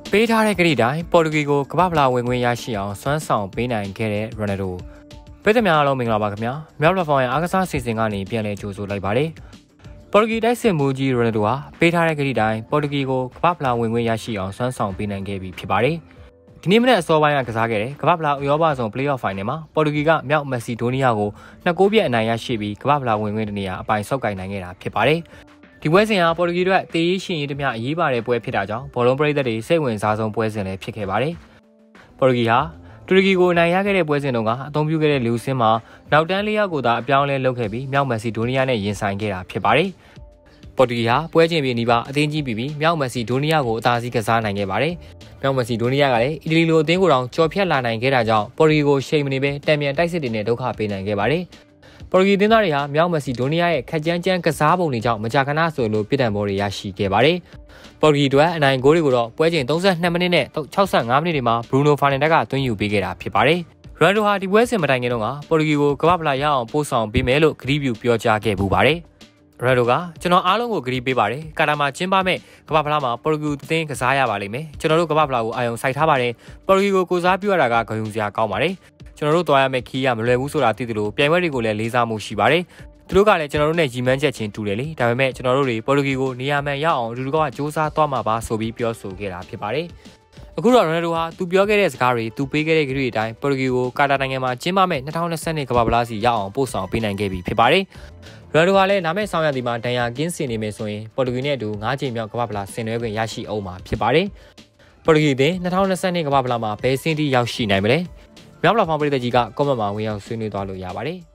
ပေးထားတဲ့ကတိတိုင်းပေါ်တူဂီကိုကမ္ဘာဖလားဝင်ခွင့်ရရှိအောင်စွမ်းဆောင်ပေးနိုင်ခဲ့တဲ့ရိုနယ်ဒိုပြည်သူများအားလုံးမင်္ဂလာပါခင်ဗျာမြောက်လက်ဖောင်ရဲ့အားကစားစီစဉ်ကနေပြန်လည်ကြိုဆိုလိုက်ပါတယ်ပေါ်တူဂီတိုက်စစ်မှုကြီးရိုနယ်ဒိုဟာပေးထားတဲ့ကတိတိုင်းပေါ်တူဂီကိုကမ္ဘာဖလားဝင်ခွင့်ရရှိအောင်စွမ်းဆောင်ပေးနိုင်ခဲ့ပြီဖြစ်ပါတယ်ဒီနေ့မနေ့အစောပိုင်းကကစားခဲ့တဲ့ကမ္ဘာဖလားဥရောပဆောင် Play-off Final မှာပေါ်တူဂီကမြောက်မက်ဆီဒိုနီးယားကို2-9 ပြတ်အနိုင်ရရှိပြီးကမ္ဘာဖလားဝင်ခွင့်တနေရာအပိုင်ဆောက်ကင်နိုင်ခဲ့တာဖြစ်ပါတယ်ဒီပွဲစဉ်ဟာပေါ်တူဂီတို့တေးရေးရှင်ရေးတမျှအရေးပါတဲ့ပွဲဖြစ်တာကြောင့်ဘောလုံးပရိသတ်တွေစိတ်ဝင်စားဆုံးပွဲစဉ်လည်းဖြစ်ခဲ့ပါတယ်။ပေါ်တူဂီဟာတူရကီကိုအနိုင်ရခဲ့တဲ့ပွဲစဉ်တုန်းကအသုံးပြုခဲ့တဲ့လူစင်းမှာနောက်တန်း၄ယောက်ကိုသာအပြောင်းလဲလုပ်ခဲ့ပြီးမြောက်မက်ဆီဒိုနီးယားနဲ့ရင်ဆိုင်ခဲ့တာဖြစ်ပါတယ်။ပေါ်တူဂီဟာပွဲချင်းပြည်နီးပါအသင်းကြီးပြီးမြောက်မက်ဆီဒိုနီးယားကိုအသာစီးကစားနိုင်ခဲ့ပါတယ်။မြောက်မက်ဆီဒိုနီးယားကလည်းအီတလီလိုအသင်းကိုတောင်ကြော်ဖြတ်လာနိုင်ခဲ့တာကြောင့်ပေါ်တူဂီကိုရှိန်မနေပဲတံမြန်တိုက်စစ်တွေနဲ့ဒုက္ခပေးနိုင်ခဲ့ပါတယ်။ပေါ်တူဂီသင်းသားတွေဟာမြောက်မက်ဆီဒိုနီးယားရဲ့ခက်ကြမ်းကြမ်းကစားပုံတွေကြောင့်မကြာခဏဆိုလိုပြစ်ဒဏ်ဘောတွေရရှိခဲ့ပါတယ်။ပေါ်တူဂီတို့အနိုင်ဂိုးတွေကိုတော့ပွဲချိန်32မိနစ်နဲ့65မိနစ်တွေမှာဘရူနိုဖာနန်ဒက်ကသွင်းယူပေးခဲ့တာဖြစ်ပါတယ်။ရိုနယ်ဒိုဟာဒီပွဲစဉ်မတိုင်ခင်တုန်းကပေါ်တူဂီကိုကမ္ဘာဖလားရအောင်ပို့ဆောင်ပေးမယ်လို့ကတိပြုပြောကြားခဲ့ပူပါတယ်။ရိုနယ်ဒိုကကျွန်တော်အားလုံးကိုကတိပေးပါတယ်။ကာတာမှာကျင်းပမဲ့ကမ္ဘာဖလားမှာပေါ်တူဂီအသင်းကစားရပါလိမ့်မယ်။ကျွန်တော်တို့ကမ္ဘာဖလားကိုအာရုံစိုက်ထားပါတယ်။ပေါ်တူဂီကိုစားပြုရတာကဂုဏ်ယူစရာကောင်းပါတယ်။ကျွန်တော်တို့သွားရမယ့်ခီးရမလွယ်ဘူးဆိုတာသိသလိုပြိုင်ပွဲတွေကိုလည်းလေးစားမှုရှိပါတယ်။သူတို့ကလည်းကျွန်တော်တို့နဲ့ရီမန်းချက်ချင်းတူတယ်လေဒါပေမဲ့ကျွန်တော်တို့တွေပေါ်တူဂီကိုနေရာမှန်ရအောင်အတူတူကစ조사သွားမှာပါဆိုပြီးပြောဆိုခဲ့တာဖြစ်ပါတယ်အခုတော့ရိုနယ်ဒိုဟာသူပြောခဲ့တဲ့စကားတွေသူပေးခဲ့တဲ့ကတိတွေအတိုင်းပေါ်တူဂီကိုကာတာနိုင်ငံမှာကျင်းပမဲ့2020ကမ္ဘာဖလားစီရအောင်ပို့ဆောင်ပေးနိုင်ခဲ့ပြီဖြစ်ပါတယ်ရိုနယ်ဒိုဟာလည်းနာမည်ဆောင်ရသည်မှာဒဏ်ရာကင်းစင်နေမယ်ဆိုရင်ပေါ်တူဂီနဲ့အတူ9ချိန်မြောက်ကမ္ဘာဖလားဆင်နွှဲခွင့်ရရှိအောင်မှာဖြစ်ပါတယ်ပေါ်တူဂီသည်2020ကမ္ဘာဖလားမှာဘယ်စင်းတီရောက်ရှိနိုင်မလဲမြောက်လာဖောင်ပြည်သက်ကြီးကကွန်မန့်မှာဝင်ရောက်ဆွေးနွေးသွားလို့ရပါတယ်